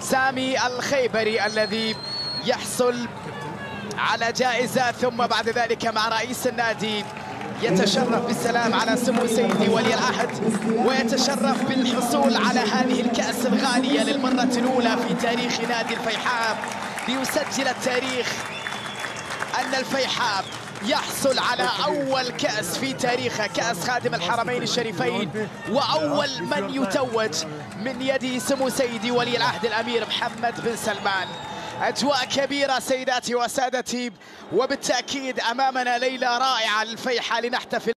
سامي الخيبري الذي يحصل على جائزة، ثم بعد ذلك مع رئيس النادي يتشرف بالسلام على سمو سيدي ولي العهد، ويتشرف بالحصول على هذه الكأس الغالية للمرة الأولى في تاريخ نادي الفيحاء، ليسجل التاريخ أن الفيحاء يحصل على أول كأس في تاريخه، كأس خادم الحرمين الشريفين، وأول من يتوج من يد سمو سيدي ولي العهد الأمير محمد بن سلمان. أجواء كبيرة سيداتي وسادتي، وبالتأكيد أمامنا ليلة رائعة للفيحاء لنحتفل